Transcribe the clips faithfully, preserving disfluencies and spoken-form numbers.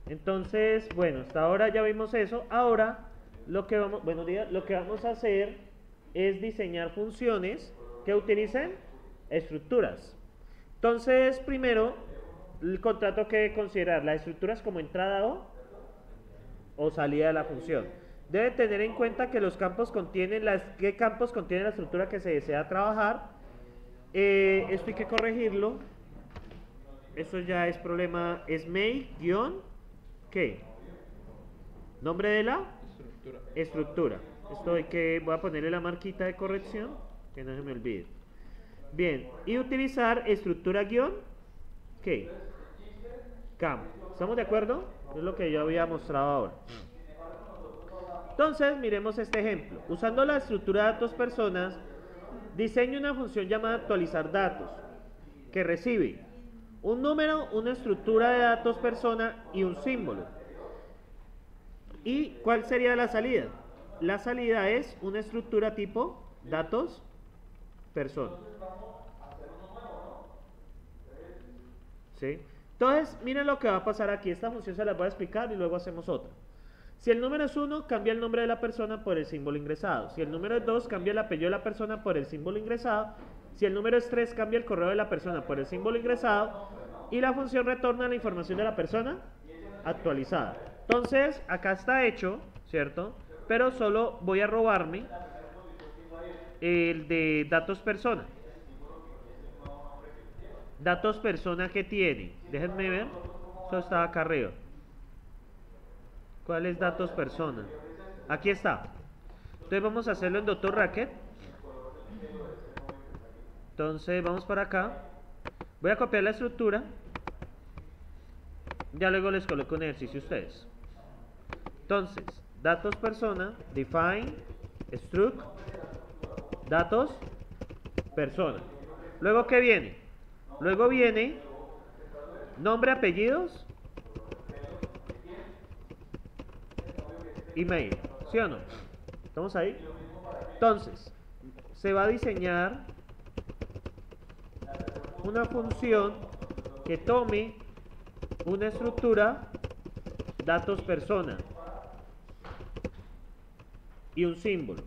Entonces, bueno, hasta ahora ya vimos eso. Ahora lo que vamos, buenos días, lo que vamos a hacer es diseñar funciones que utilicen estructuras. Entonces, primero, el contrato que debe considerar las estructuras como entrada o, o salida de la función. Debe tener en cuenta que los campos contienen las, qué campos contiene la estructura que se desea trabajar. Eh, esto hay que corregirlo. Eso ya es problema, es make guión, ¿qué? Nombre de la Estructura. estructura. Esto hay que, voy a ponerle la marquita de corrección, que no se me olvide. Bien, y utilizar estructura guión, ¿qué? Campo. ¿Estamos de acuerdo? Es lo que yo había mostrado ahora. Entonces, miremos este ejemplo. Usando la estructura de datos personas, diseño una función llamada actualizar datos, que recibe un número, una estructura de datos persona y un símbolo. ¿Y cuál sería la salida? La salida es una estructura tipo datos persona. ¿Sí? Entonces, miren lo que va a pasar aquí. Esta función se la voy a explicar y luego hacemos otra. Si el número es uno, cambia el nombre de la persona por el símbolo ingresado. Si el número es dos, cambia el apellido de la persona por el símbolo ingresado. Si el número es tres, cambia el correo de la persona por el símbolo ingresado. Y la función retorna la información de la persona actualizada. Entonces, acá está hecho, ¿cierto? Pero solo voy a robarme el de datos persona. Datos persona que tiene. Déjenme ver. Esto estaba acá arriba. ¿Cuál es datos persona? Aquí está. Entonces vamos a hacerlo en doctor Racket. Entonces vamos para acá. Voy a copiar la estructura. Ya luego les coloco un ejercicio a ustedes. Entonces, datos persona, define, struct, datos persona. Luego, ¿qué viene? Luego viene nombre, apellidos, email, ¿sí o no? ¿Estamos ahí? Entonces, se va a diseñar una función que tome una estructura, datos persona y un símbolo.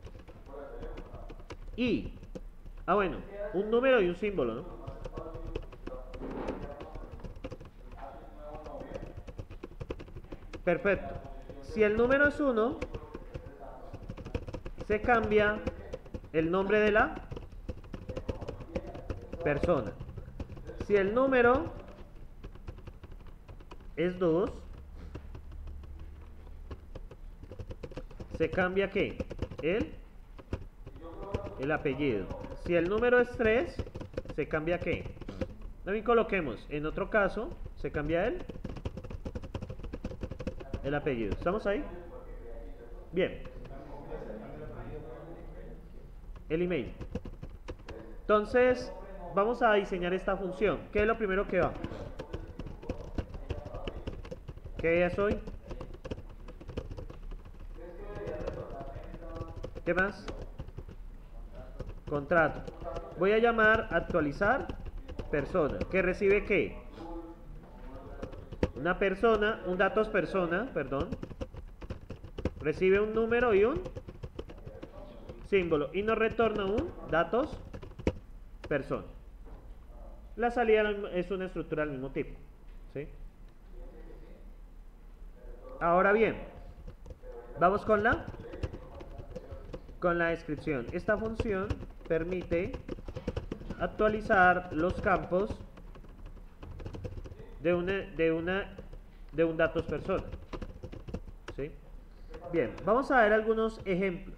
Y, ah bueno, un número y un símbolo, ¿no? Perfecto. Si el número es uno, se cambia el nombre de la persona. Si el número es dos, se cambia ¿qué? El, el apellido. Si el número es tres, se cambia ¿qué? También coloquemos, en otro caso, se cambia el, el apellido. ¿Estamos ahí? Bien. El email. Entonces, vamos a diseñar esta función. ¿Qué es lo primero que va? ¿Qué día es hoy? ¿Qué más? Contrato. Voy a llamar actualizar persona. ¿Que recibe qué? Una persona, un datos persona, perdón. Recibe un número y un símbolo. Y nos retorna un datos persona. La salida es una estructura del mismo tipo. ¿Sí? Ahora bien, vamos con la con la descripción. Esta función permite actualizar los campos de una de una de un datos persona. ¿Sí? Bien, vamos a ver algunos ejemplos.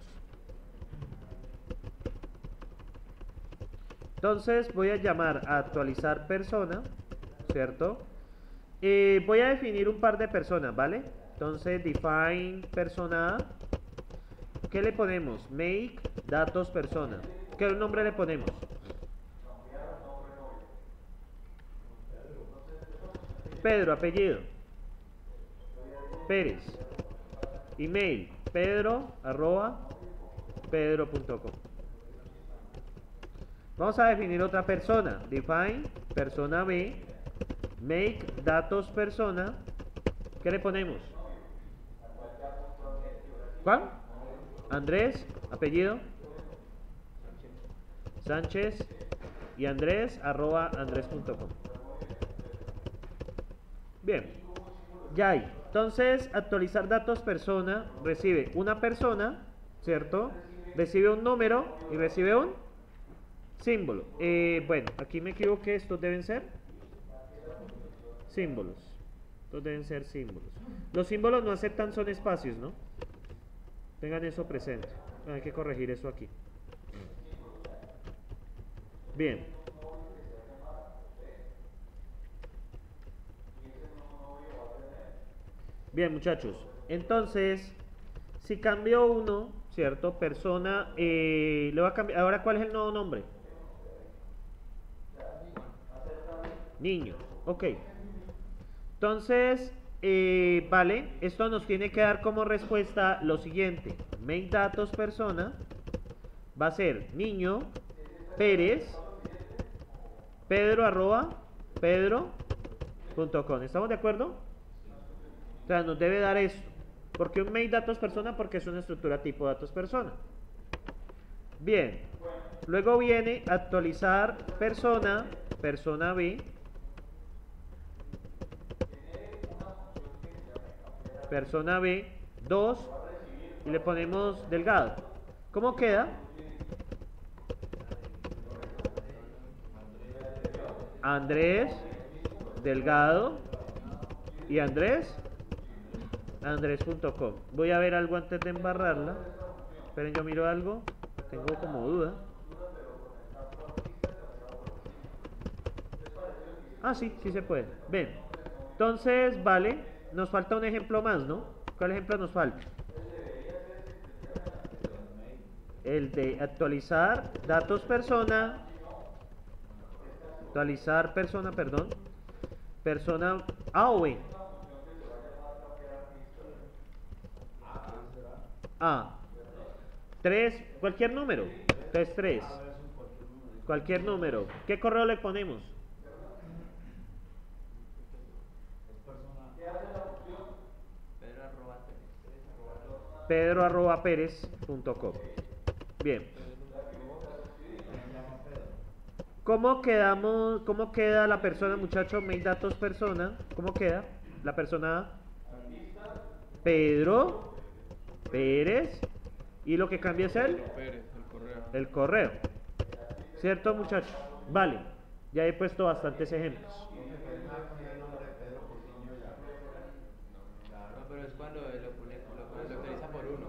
Entonces voy a llamar a actualizar persona, ¿cierto? Eh, voy a definir un par de personas, ¿vale? Entonces define persona. ¿Qué le ponemos? Make datos persona. ¿Qué nombre le ponemos? Pedro, apellido. Pérez. Email. Pedro arroba pedro punto com. Vamos a definir otra persona. Define persona B. Make datos persona. ¿Qué le ponemos? ¿Cuál? Andrés, apellido. Sánchez y Andrés, arroba andrés punto com. Bien, ya hay. Entonces, actualizar datos persona, recibe una persona, ¿cierto? Recibe un número y recibe un símbolo. Eh, bueno, aquí me equivoqué, estos deben ser símbolos. Estos deben ser símbolos. Los símbolos no aceptan son espacios, ¿no? Tengan eso presente. Hay que corregir eso aquí. Bien. Bien, muchachos. Entonces, si cambio uno, ¿cierto? Persona, eh, le va a cambiar. Ahora, ¿cuál es el nuevo nombre? Niño. Ok. Entonces, eh, vale, esto nos tiene que dar como respuesta lo siguiente. Main datos persona va a ser niño Pérez Pedro arroba pedro punto com. ¿Estamos de acuerdo? O sea, nos debe dar esto. ¿Por qué un main datos persona? Porque es una estructura tipo datos persona. Bien. Luego viene actualizar persona, persona B. Persona B, dos. Y le ponemos delgado. ¿Cómo queda? Andrés, delgado. Y Andrés. Andrés punto com. Voy a ver algo antes de embarrarla. Esperen, yo miro algo. Tengo como duda. Ah, sí, sí se puede. Ven. Entonces, vale. Nos falta un ejemplo más, ¿no? ¿Cuál ejemplo nos falta? El de actualizar datos persona. Actualizar persona, perdón. Persona A o B. A. tres, cualquier número. Entonces tres. Cualquier número. ¿Qué correo le ponemos? pedro arroba pérez punto com. Bien. ¿Cómo quedamos? ¿Cómo queda la persona, muchachos? Main datos persona. ¿Cómo queda la persona? Pedro Pérez. Y lo que cambia es el Pérez, el correo. El correo. ¿Cierto, muchachos? Vale. Ya he puesto bastantes ejemplos. No, pero es cuando lo, pone, lo, lo utiliza por uno.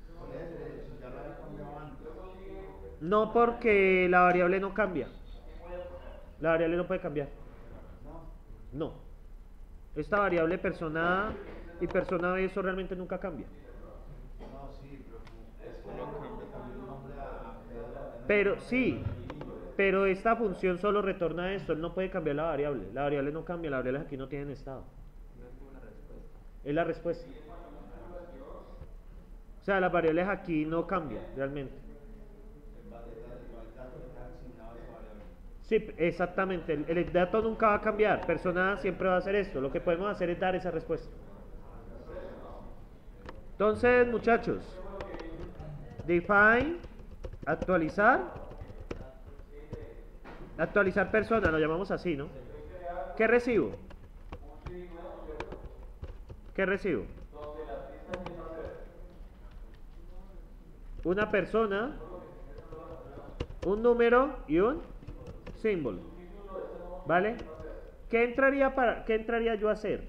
No, porque la variable no cambia. La variable no puede cambiar. No. Esta variable persona A y persona B, eso realmente nunca cambia. Pero sí, pero esta función solo retorna esto. Él no puede cambiar la variable. La variable no cambia, las variables aquí no tienen estado. Es la respuesta. O sea, las variables aquí no cambian realmente. Sí, exactamente. El, el dato nunca va a cambiar. Persona A siempre va a hacer esto. Lo que podemos hacer es dar esa respuesta. Entonces, muchachos, define, actualizar, actualizar persona, lo llamamos así, ¿no? ¿Qué recibo? ¿Qué recibo? Una persona, un número y un símbolo. ¿Vale? ¿Qué entraría, para, ¿Qué entraría yo a hacer?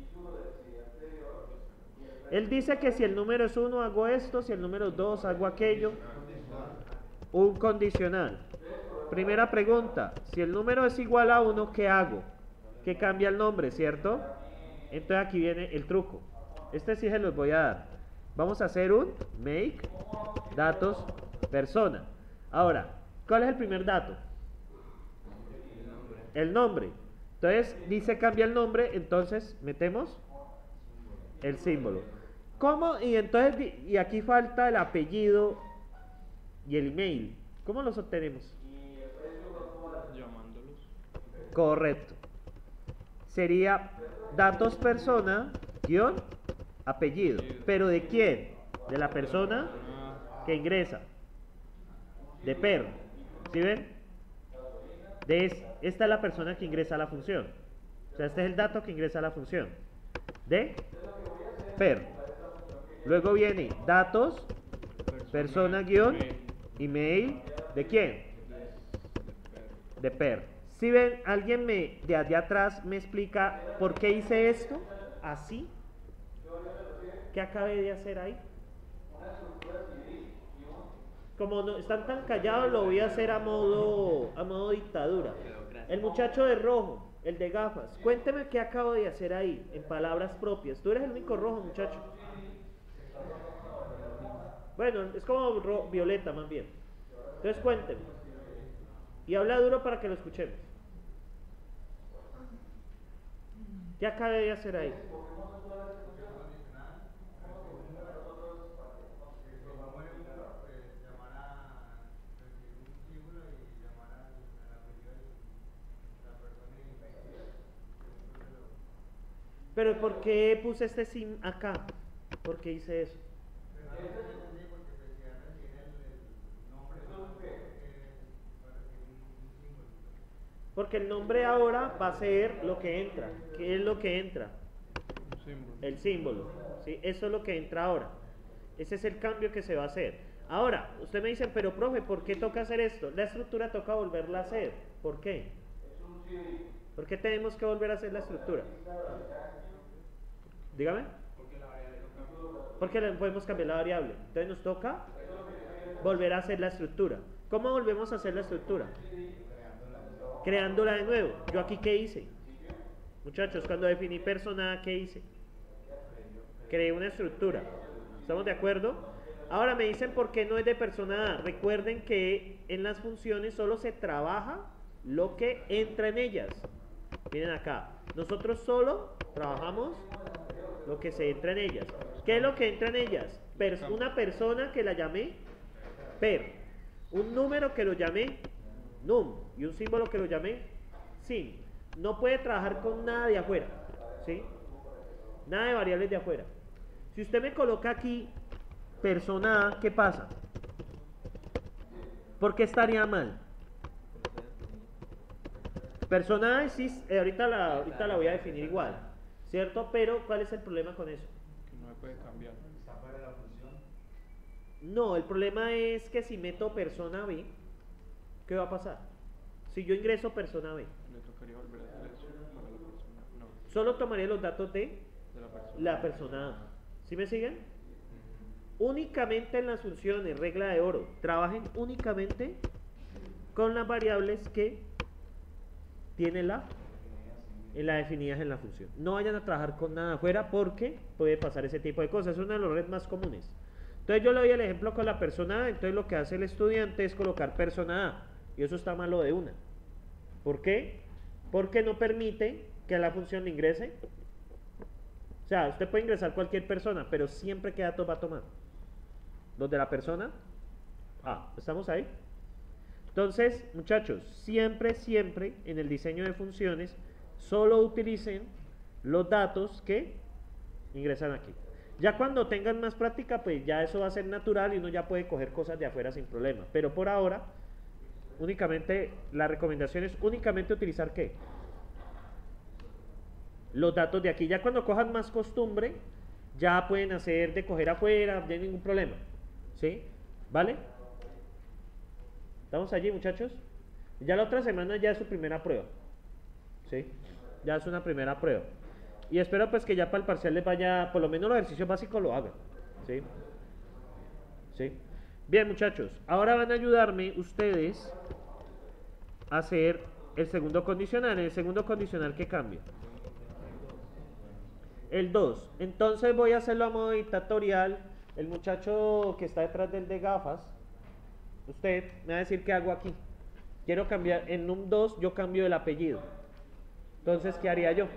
Él dice que si el número es uno hago esto, si el número es dos hago aquello. Un condicional. Primera pregunta, si el número es igual a uno, ¿qué hago? Que cambia el nombre, ¿cierto? Entonces aquí viene el truco. Este sí se los voy a dar. Vamos a hacer un make datos persona. Ahora, ¿cuál es el primer dato? El nombre. Entonces dice cambia el nombre, entonces metemos el símbolo. ¿Cómo? Y entonces, y aquí falta el apellido y el email. ¿Cómo los obtenemos? Llamándolos. Correcto. Sería datos persona guión, apellido. ¿Pero de quién? De la persona que ingresa. De per. ¿Sí ven? De es, esta es la persona que ingresa a la función. O sea, este es el dato que ingresa a la función. De per. Luego viene datos, persona guión, email. ¿De quién? De per. Si ven, alguien me de allá atrás me explica por qué hice esto así. ¿Qué acabé de hacer ahí? Como no están tan callados, lo voy a hacer a modo a modo dictadura. El muchacho de rojo, el de gafas, cuénteme qué acabo de hacer ahí, en palabras propias. Tú eres el único rojo, muchacho. Bueno, es como ro violeta más bien. Entonces cuénteme. Y habla duro para que lo escuchemos. ¿Qué acabé de hacer ahí? Pero ¿por qué puse este sim acá? ¿Por qué hice eso? Porque el nombre ahora va a ser lo que entra. ¿Qué es lo que entra? Símbolo. El símbolo. ¿Sí? Eso es lo que entra ahora. Ese es el cambio que se va a hacer. Ahora, usted me dice, pero profe, ¿por qué toca hacer esto? La estructura toca volverla a hacer. ¿Por qué? ¿Por qué tenemos que volver a hacer la estructura? Dígame. Porque le podemos cambiar la variable. Entonces nos toca volver a hacer la estructura. ¿Cómo volvemos a hacer la estructura? Creándola de nuevo. ¿Yo aquí qué hice? Muchachos, cuando definí persona, ¿qué hice? Creé una estructura. ¿Estamos de acuerdo? Ahora me dicen por qué no es de persona A. Recuerden que en las funciones solo se trabaja lo que entra en ellas. Miren acá. Nosotros solo trabajamos lo que se entra en ellas. ¿Qué es lo que entra en ellas? Pers- una persona que la llamé per. Un número que lo llamé num. Y un símbolo que lo llamé sim. No puede trabajar con nada de afuera. ¿Sí? Nada de variables de afuera. Si usted me coloca aquí persona A, ¿qué pasa? ¿Por qué estaría mal? Persona A sí, eh, ahorita, la, ahorita la voy a definir igual, ¿cierto? Pero ¿cuál es el problema con eso? Que no se puede cambiar. Está fuera de la función. No, el problema es que si meto persona B, ¿qué va a pasar? Si yo ingreso persona B, Le tocaría volver a hacer eso para la persona. No, solo tomaría los datos de de la persona. la persona A. ¿Sí me siguen? Únicamente en las funciones, regla de oro, trabajen únicamente con las variables que tiene la en la definidas en la función. No vayan a trabajar con nada afuera porque puede pasar ese tipo de cosas. Es uno de los errores más comunes. Entonces yo le doy el ejemplo con la persona A. Entonces lo que hace el estudiante es colocar persona A. Y eso está malo de una. ¿Por qué? Porque no permite que a la función le ingrese. O sea, usted puede ingresar cualquier persona, pero siempre qué datos va a tomar. Los de la persona A. ¿Estamos ahí? Entonces, muchachos, siempre, siempre en el diseño de funciones solo utilicen los datos que ingresan aquí. Ya cuando tengan más práctica, pues ya eso va a ser natural y uno ya puede coger cosas de afuera sin problema. Pero por ahora, únicamente, la recomendación es únicamente utilizar ¿qué? Los datos de aquí. Ya cuando cojan más costumbre, ya pueden hacer de coger afuera, no hay ningún problema. ¿Sí? ¿Vale? ¿Estamos allí, muchachos? Ya la otra semana ya es su primera prueba. ¿Sí? Ya es una primera prueba. Y espero pues que ya para el parcial les vaya, por lo menos los ejercicios básicos lo hagan. ¿Sí? ¿Sí? Bien, muchachos. Ahora van a ayudarme ustedes a hacer el segundo condicional. En el segundo condicional, ¿qué cambia? El dos. Entonces voy a hacerlo a modo dictatorial. El muchacho que está detrás del de gafas, usted me va a decir qué hago aquí. Quiero cambiar, en num dos yo cambio el apellido. Entonces, ¿qué haría yo?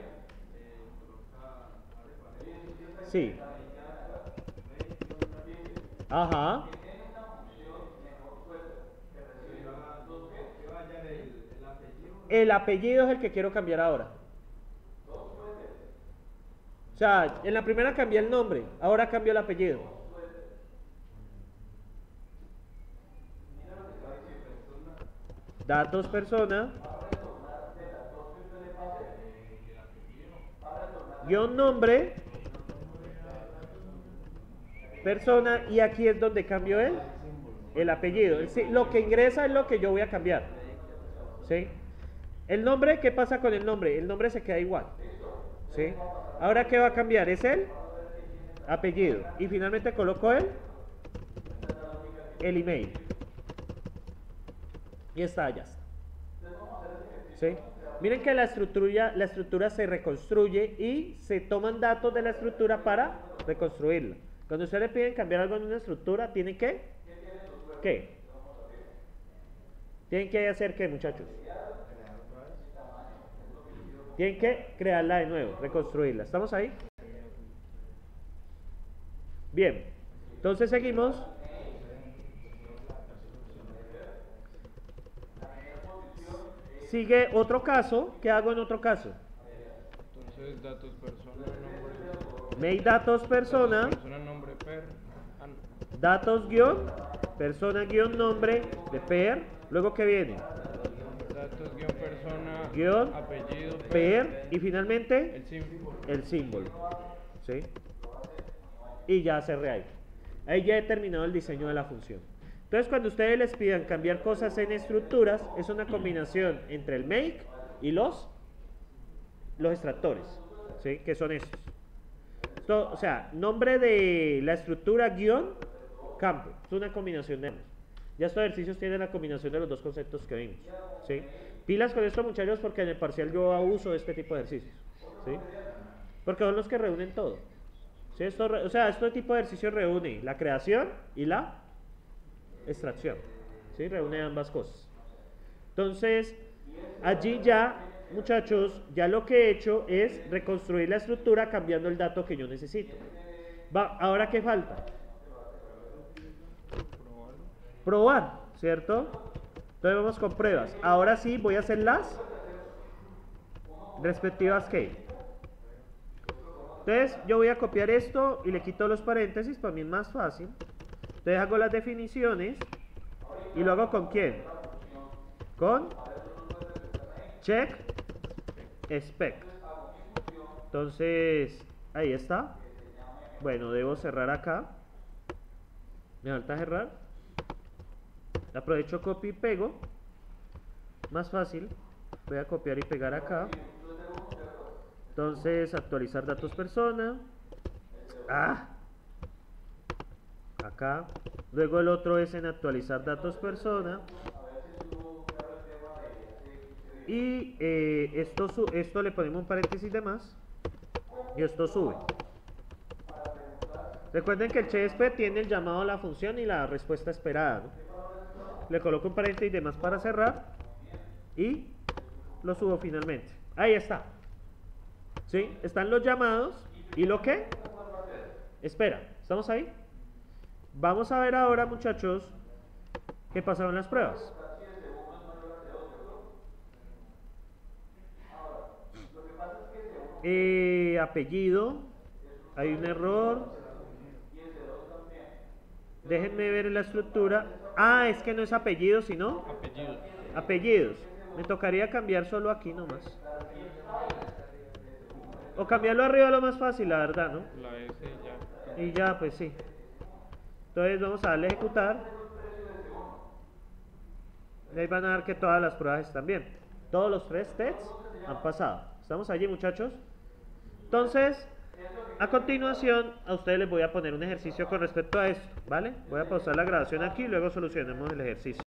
Sí. Ajá. El apellido es el que quiero cambiar ahora. O sea, en la primera cambié el nombre, ahora cambio el apellido. Datos persona. Guión nombre. Persona. Y aquí es donde cambio el, el apellido. El, lo que ingresa es lo que yo voy a cambiar. ¿Sí? El nombre, ¿qué pasa con el nombre? El nombre se queda igual. ¿Sí? Ahora, ¿qué va a cambiar? Es el apellido. Y finalmente coloco el, el email. Y está, ya está. ¿Sí? Miren que la estructura, la estructura se reconstruye y se toman datos de la estructura para reconstruirla. Cuando ustedes le piden cambiar algo en una estructura, ¿tienen que? ¿Qué? ¿Tienen que hacer qué, muchachos? Tienen que crearla de nuevo, reconstruirla. ¿Estamos ahí? Bien. Entonces seguimos. Sigue otro caso. ¿Qué hago en otro caso? Entonces, datos persona, nombre. Make datos persona. Datos persona, nombre, per. Ah, no. Datos guión. Persona guión nombre de per. Luego, ¿qué viene? Datos guión persona. Guión. Apellido. Per. Per. Y finalmente. El símbolo. El símbolo. ¿Sí? Y ya cerré ahí. Ahí ya he terminado el diseño de la función. Entonces, cuando ustedes les pidan cambiar cosas en estructuras, es una combinación entre el make y los, los extractores, ¿sí? Que son estos. Esto, o sea, nombre de la estructura guión campo. Es una combinación de ambos. Ya estos ejercicios tienen la combinación de los dos conceptos que vimos, ¿sí? Pilas con esto, muchachos, porque en el parcial yo abuso de este tipo de ejercicios, ¿sí? Porque son los que reúnen todo. ¿Sí? Esto, o sea, este tipo de ejercicio reúne la creación y la extracción, ¿sí? Reúne ambas cosas. Entonces, allí ya, muchachos, ya lo que he hecho es reconstruir la estructura cambiando el dato que yo necesito. Va, ahora, ¿qué falta? Probar, ¿cierto? Entonces vamos con pruebas. Ahora sí voy a hacer las respectivas que. Entonces yo voy a copiar esto y le quito los paréntesis, para mí es más fácil. Entonces hago las definiciones y lo hago ¿con quién? Con check expect. Entonces ahí está. Bueno, debo cerrar acá. Me falta cerrar. Aprovecho copy y pego. Más fácil. Voy a copiar y pegar acá. Entonces, actualizar datos persona. Ah. Acá. Luego el otro es en actualizar datos persona. Y eh, esto, esto le ponemos un paréntesis de más. Y esto sube. Recuerden que el check tiene el llamado a la función y la respuesta esperada, ¿no? Le coloco un paréntesis de más para cerrar. Y lo subo finalmente. Ahí está. ¿Sí? Están los llamados. ¿Y lo que? Espera, ¿estamos ahí? Vamos a ver ahora, muchachos, qué pasaron en las pruebas. Eh, apellido. Hay un error. Déjenme ver la estructura. Ah, es que no es apellido, sino Apellidos. apellidos. Me tocaría cambiar solo aquí nomás. O cambiarlo arriba lo más fácil, la verdad, ¿no? La S ya. Y ya, pues sí. Entonces vamos a darle a ejecutar. Y ahí van a ver que todas las pruebas están bien. Todos los tres tests han pasado. ¿Estamos allí, muchachos? Entonces, a continuación, a ustedes les voy a poner un ejercicio con respecto a esto, ¿vale? Voy a pausar la grabación aquí y luego solucionemos el ejercicio.